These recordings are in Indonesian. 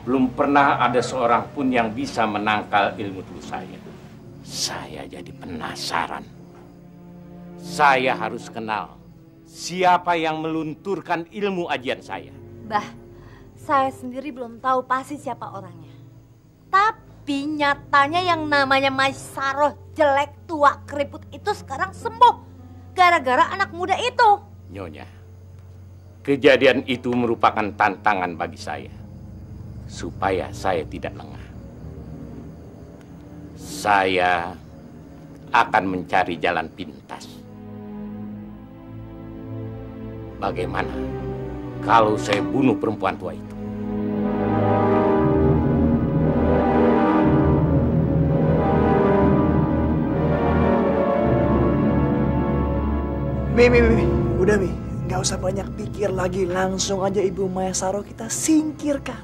belum pernah ada seorang pun yang bisa menangkal ilmu tubuh saya. Saya jadi penasaran. Saya harus kenal siapa yang melunturkan ilmu ajian saya. Bah, saya sendiri belum tahu pasti siapa orangnya. Tapi nyatanya yang namanya Maisaroh jelek, tua, keriput itu sekarang sembuh. Gara-gara anak muda itu. Nyonya, kejadian itu merupakan tantangan bagi saya. Supaya saya tidak lengah. Saya akan mencari jalan pintas. Bagaimana kalau saya bunuh perempuan tua itu? Mi, udah Mi, nggak usah banyak pikir lagi, langsung aja Ibu Maisaroh kita singkirkan.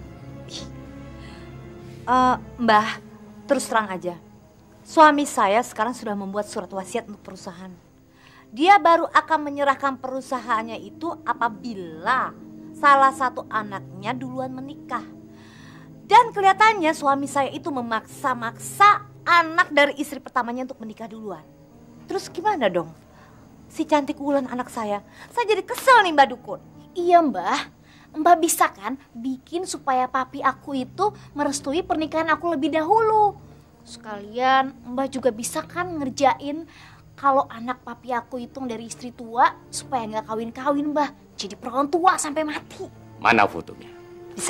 Mbah, terus terang aja. Suami saya sekarang sudah membuat surat wasiat untuk perusahaan. Dia baru akan menyerahkan perusahaannya itu apabila salah satu anaknya duluan menikah. Dan kelihatannya suami saya itu memaksa-maksa anak dari istri pertamanya untuk menikah duluan. Terus gimana dong? Si cantik Wulan anak saya jadi kesel nih Mbak Dukun. Iya Mbah, Mbak bisa kan bikin supaya papi aku itu merestui pernikahan aku lebih dahulu. Sekalian Mbak juga bisa kan ngerjain kalau anak papi aku itu dari istri tua supaya nggak kawin-kawin Mbah. Jadi perawan tua sampai mati. Mana fotonya? Bisa.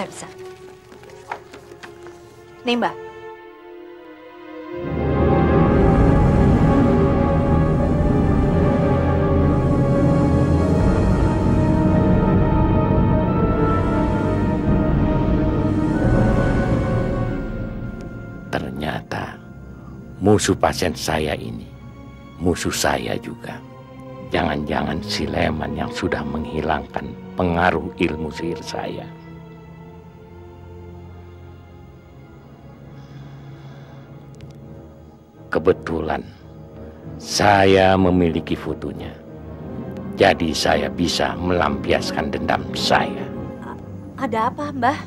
Nih Mbak. Ternyata musuh pasien saya ini musuh saya juga. Jangan-jangan si Leman yang sudah menghilangkan pengaruh ilmu sihir saya. Kebetulan saya memiliki fotonya. Jadi saya bisa melampiaskan dendam saya. Ada apa Mbah?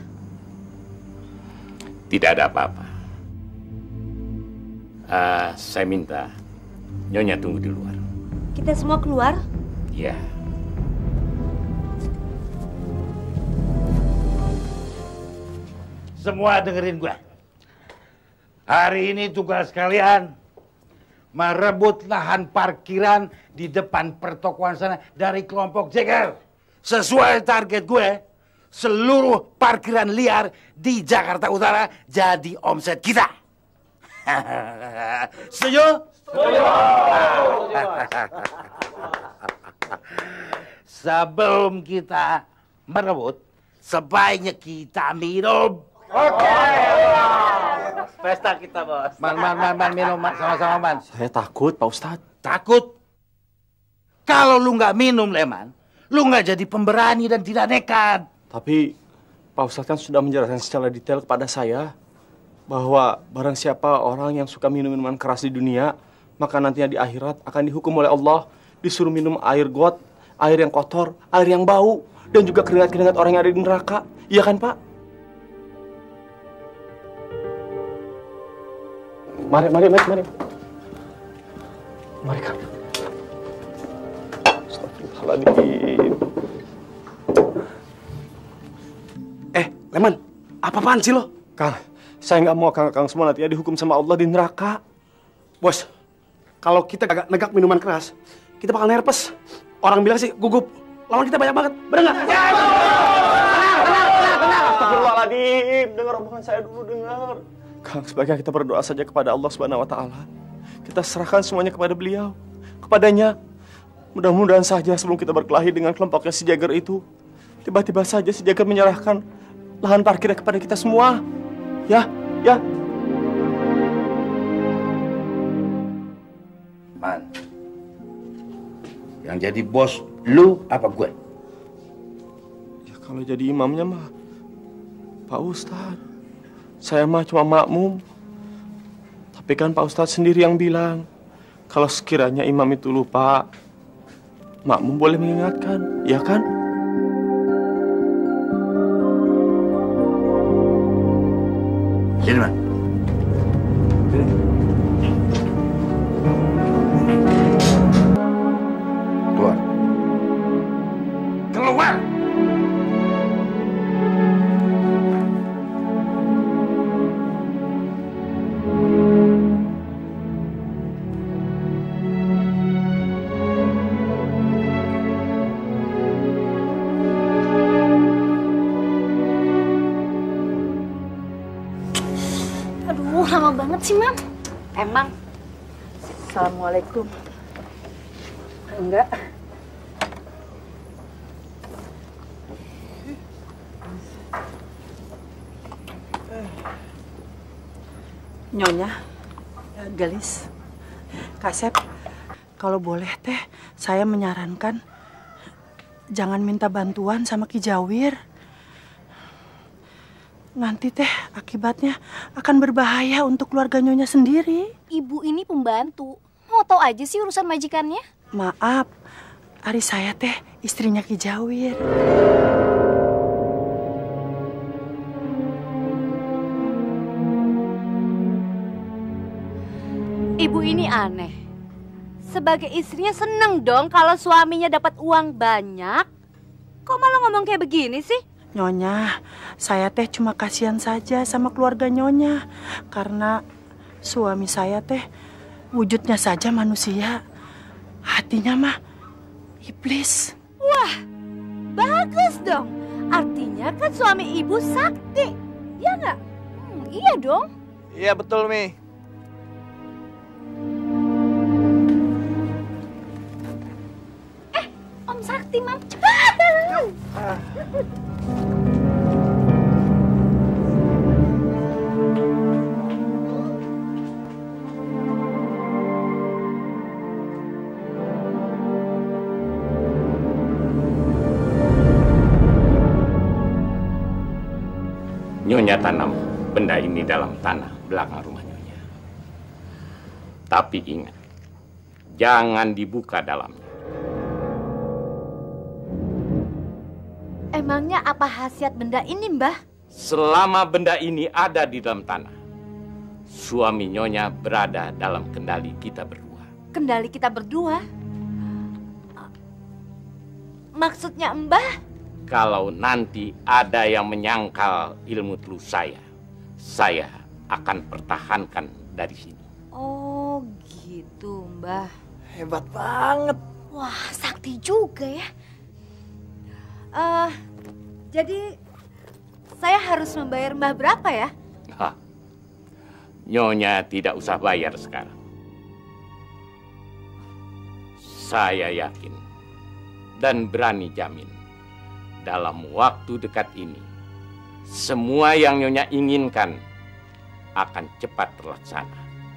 Tidak ada apa-apa. Saya minta Nyonya tunggu di luar. Kita semua keluar? Ya. Semua dengerin gue. Hari ini tugas kalian merebut lahan parkiran di depan pertokoan sana dari kelompok jeger. Sesuai target gue, seluruh parkiran liar di Jakarta Utara jadi omset kita. Setuju? Sebelum kita merebut, sebaiknya kita minum. Oke. Pesta kita, Bos. Man, minum, sama-sama, Man. Saya takut, Pak Ustadz. Takut? Kalau lu nggak minum, Leman, lu nggak jadi pemberani dan tidak nekat. Tapi Pak Ustadz kan sudah menjelaskan secara detail kepada saya bahwa barang siapa orang yang suka minum minuman keras di dunia, maka nantinya di akhirat akan dihukum oleh Allah, disuruh minum air got, air yang kotor, air yang bau, dan juga keringat-keringat orang yang ada di neraka. Iya kan, Pak? Mari. Mari, Kang. Astagfirullahaladzim. Leman, apa-apaan sih lo? Kang, saya nggak mau Kang semua nantinya dihukum sama Allah di neraka. Bos, kalau kita gak negak minuman keras, kita bakal nerpes. Orang bilang sih gugup. Lawan kita banyak banget, bener nggak? Astagfirullahaladzim, dengar omongan saya dulu, dengar. Kang, sebaiknya kita berdoa saja kepada Allah Subhanahu wa Ta'ala. Kita serahkan semuanya kepada beliau, kepadanya. Mudah-mudahan saja sebelum kita berkelahi dengan kelompoknya si Jagger itu, tiba-tiba saja si Jagger menyerahkan lahan parkirnya kepada kita semua. Ya. Man, yang jadi bos lu apa gue? Ya kalau jadi imamnya mah Pak Ustadz. Saya mah cuma makmum. Tapi kan Pak Ustadz sendiri yang bilang, kalau sekiranya imam itu lupa, makmum boleh mengingatkan, ya kan? Sini, Bang. Keluar. Keluar! Aduh, lama banget sih, Mam. Emang? Assalamualaikum. Enggak. Nyonya, Gelis, Kasep, kalau boleh teh, saya menyarankan jangan minta bantuan sama Ki Jawir. Nanti teh akibatnya akan berbahaya untuk keluarga Nyonya sendiri. Ibu ini pembantu. Mau tahu aja sih urusan majikannya? Maaf, ari saya teh istrinya Ki Jawir. Ibu ini aneh. Sebagai istrinya seneng dong kalau suaminya dapat uang banyak. Kok malah ngomong kayak begini sih? Nyonya, saya teh cuma kasihan saja sama keluarga Nyonya. Karena suami saya teh wujudnya saja manusia. Hatinya mah iblis. Wah, bagus dong. Artinya kan suami ibu sakti. Ya nggak? Iya dong. Iya betul, Mi. Om Sakti, Mam. Cepat! Nyonya tanam benda ini dalam tanah belakang rumah Nyonya. Tapi ingat, jangan dibuka dalamnya. Emangnya apa khasiat benda ini, Mbah? Selama benda ini ada di dalam tanah, suami Nyonya berada dalam kendali kita berdua. Kendali kita berdua? Maksudnya Mbah? Kalau nanti ada yang menyangkal ilmu telus saya akan pertahankan dari sini. Oh gitu, Mbah. Hebat banget. Wah, sakti juga ya. Jadi saya harus membayar Mbah berapa ya? Hah, Nyonya tidak usah bayar sekarang. Saya yakin dan berani jamin dalam waktu dekat ini semua yang Nyonya inginkan akan cepat terlaksana.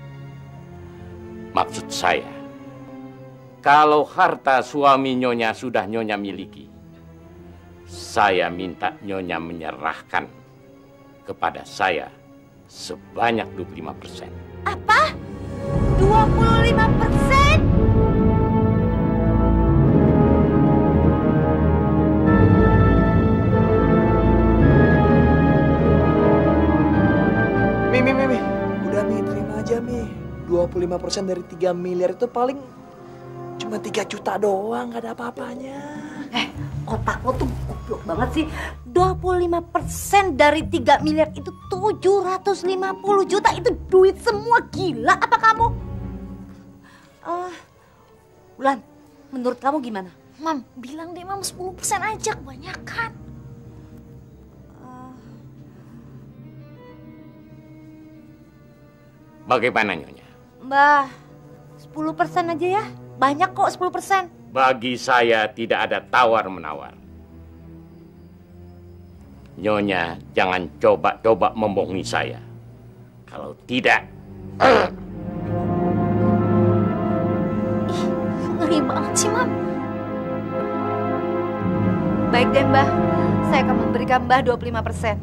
Maksud saya, kalau harta suami Nyonya sudah Nyonya miliki, saya minta Nyonya menyerahkan kepada saya sebanyak 25%. Apa? 25%? Mi. Udah Mi, terima aja Mi. 25% dari 3 miliar itu paling cuma 3 juta doang, gak ada apa-apanya. Otak lo tuh goblok banget sih. 25% dari 3 miliar itu 750 juta. Itu duit semua, gila apa kamu? Bulan, menurut kamu gimana? Mam, bilang deh Mam 10% aja, kebanyakan. Bagaimana Nyonya? Mbah, 10% aja ya. Banyak kok 10%. Bagi saya tidak ada tawar-menawar. Nyonya jangan coba-coba membohongi saya. Kalau tidak... Ih, ngeri banget sih, Mam. Baik deh Mbah, saya akan memberikan Mbah 25%.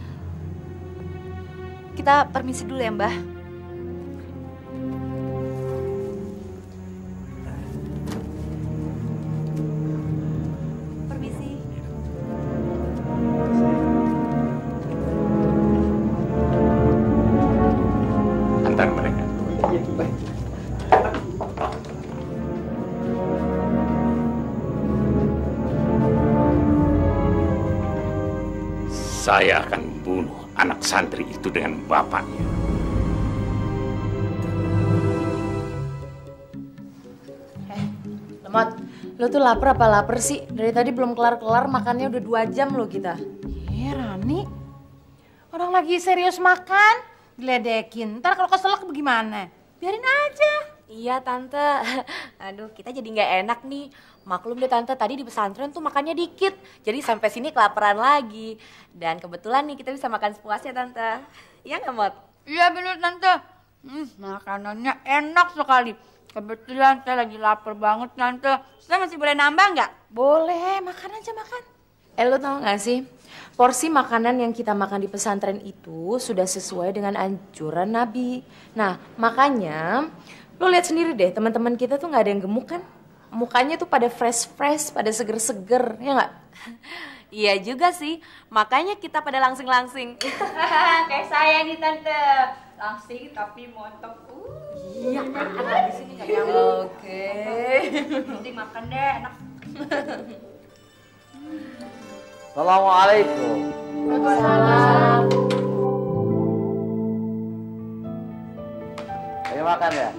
Kita permisi dulu ya Mbah. Permisi. saya akan membunuh anak santri itu dengan bapaknya. Lemot, lo tuh lapar apa lapar sih? Dari tadi belum kelar-kelar, makannya udah 2 jam lo kita. Rani, orang lagi serius makan, diledekin. Ntar kalau keselak bagaimana? Biarin aja. Iya Tante, aduh kita jadi nggak enak nih. Maklum deh Tante, tadi di pesantren tuh makannya dikit. Jadi sampai sini kelaparan lagi. Dan kebetulan nih kita bisa makan sepuasnya Tante. Iya nggak Mot? Iya bener Tante. Makanannya enak sekali. Kebetulan saya lagi lapar banget Tante. Saya masih boleh nambah nggak? Boleh, makan aja makan. Lo tau gak sih? Porsi makanan yang kita makan di pesantren itu sudah sesuai dengan anjuran Nabi. Nah, makanya lo lihat sendiri deh, teman-teman kita tuh nggak ada yang gemuk kan? Mukanya tuh pada fresh-fresh, pada seger-seger, ya nggak? Iya juga sih, makanya kita pada langsing-langsing. Kayak saya nih Tante. Langsing tapi montok. Iya, ada di sini kayak Oke. Penting makan deh, enak. Assalamualaikum. Waalaikumsalam. Ayo makan ya.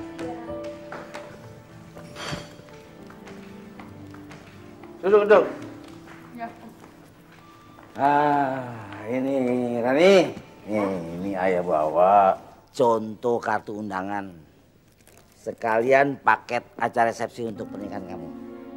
Duduk. Ya. Ini Rani. Ini ayah bawa contoh kartu undangan. Sekalian paket acara resepsi untuk pernikahan kamu.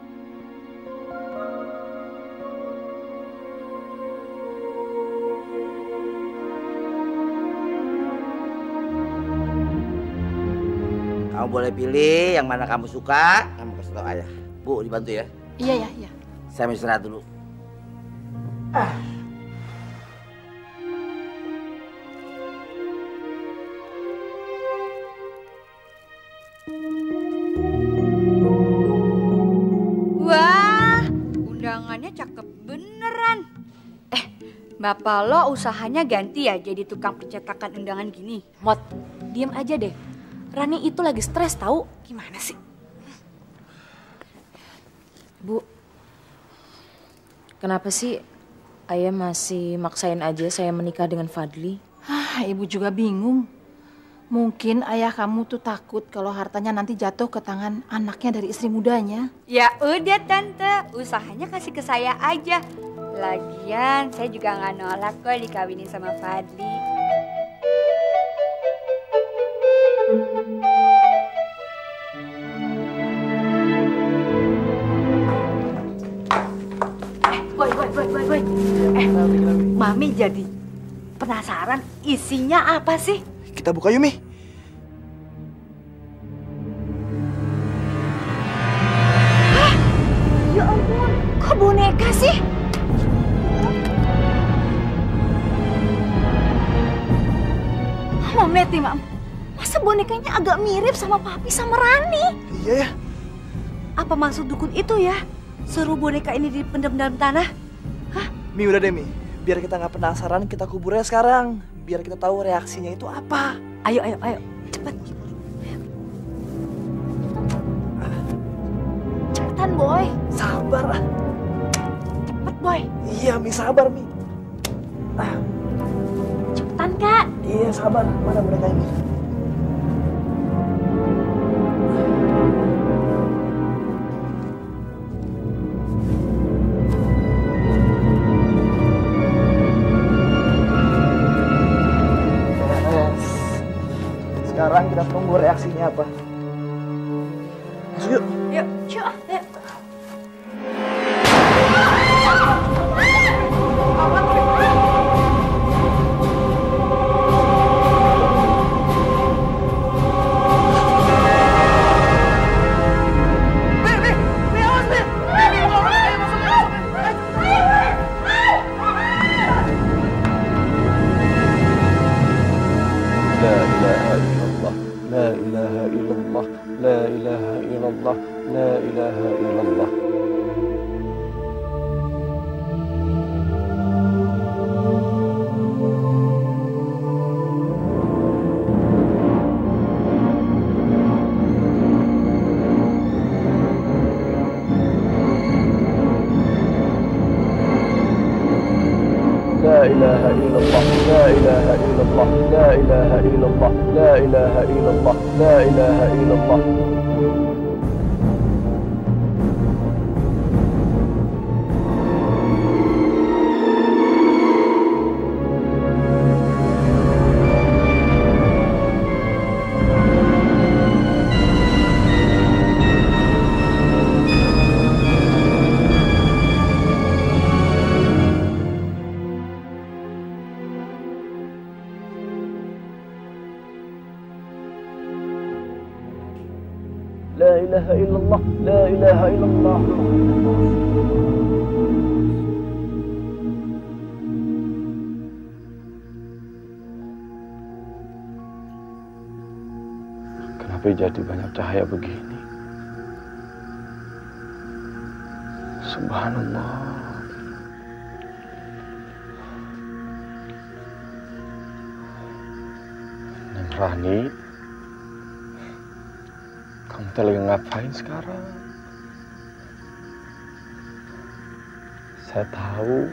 Kamu boleh pilih yang mana kamu suka, kamu kasih tahu ayah. Bu, dibantu ya. Iya. Saya mau istirahat dulu. Wah, undangannya cakep beneran. Bapak lo usahanya ganti ya jadi tukang percetakan undangan gini. Mot, diem aja deh. Rani itu lagi stres tahu. Gimana sih? Bu, kenapa sih ayah masih maksain aja saya menikah dengan Fadli? Ibu juga bingung. Mungkin ayah kamu tuh takut kalau hartanya nanti jatuh ke tangan anaknya dari istri mudanya. Ya udah Tante, usahanya kasih ke saya aja. Lagian saya juga nggak nolak kok dikawinin sama Fadli. Boy. Mami jadi penasaran isinya apa sih? Kita buka yuk, Mi. Ya ampun, kok boneka sih? Mami, Mam. Masa bonekanya agak mirip sama Papi sama Rani? Iya ya. Apa maksud dukun itu ya? Suruh boneka ini dipendam dalam tanah? Hah? Mi, udah deh, Mi. Biar kita nggak penasaran, kita kuburnya sekarang. Biar kita tahu reaksinya itu apa. Ayo. Cepat. Cepetan, Boy. Sabar. Cepet, Boy. Iya, Mi, sabar, Mi. Cepetan, Kak. Iya, sabar. Mana mereka ini? Sekarang kita tunggu reaksinya apa. Masuk yuk. Yuk. La ilaha illallah. La ilaha illallah, la ilaha illallah, la ilaha illallah, la ilaha illallah, la ilaha illallah. La ilaha illallah, la ilaha illallah. Kenapa jadi banyak cahaya begini? Subhanallah. Neng Rani, kamu teh lagi ngapain sekarang? Saya tahu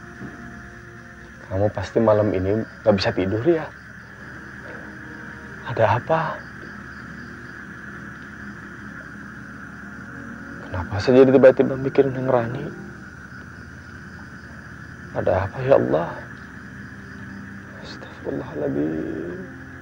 kamu pasti malam ini gak bisa tidur ya. Ada apa? Kenapa saya jadi tiba-tiba mikirin Neng Rani? Ada apa ya Allah? Astagfirullahaladzim.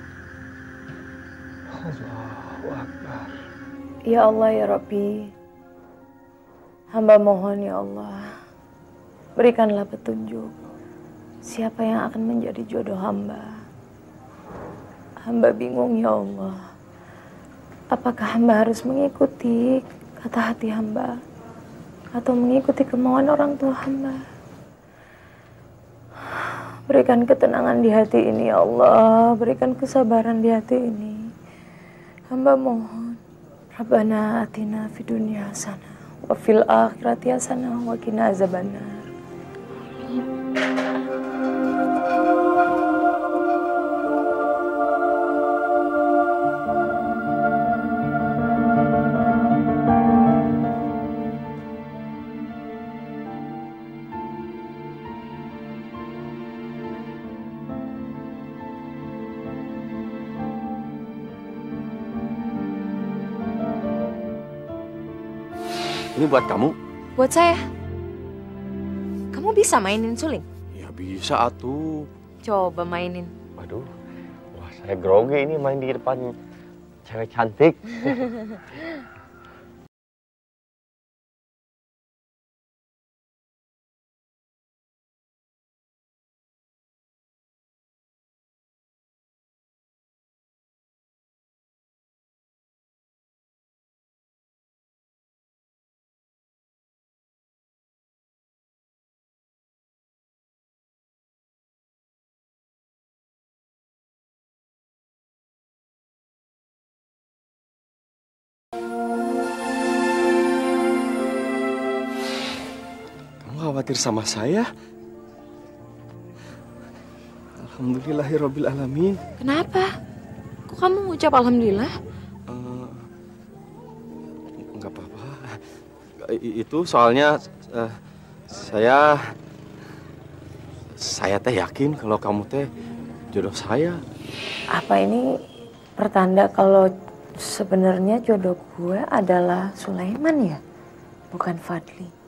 Allahu Akbar. Ya Allah ya Rabbi, hamba mohon ya Allah, berikanlah petunjuk siapa yang akan menjadi jodoh hamba. Hamba bingung ya Allah, apakah hamba harus mengikuti kata hati hamba atau mengikuti kemauan orang tua hamba. Berikan ketenangan di hati ini ya Allah, berikan kesabaran di hati ini. Hamba mohon, Rabbana atina fid dunya hasanah wa fil akhirati hasanah wa qina azabannar. Ini buat kamu. Buat saya. Kamu bisa mainin suling? Ya bisa atuh. Coba mainin. Waduh, wah saya grogi ini main di depan cewek cantik. Khawatir sama saya? Alhamdulillahirabbil alamin. Kenapa? Kok kamu ngucap alhamdulillah? Enggak apa-apa. Itu soalnya saya teh yakin kalau kamu teh jodoh saya. Apa ini pertanda kalau sebenarnya jodoh gue adalah Sulaiman ya? Bukan Fadli.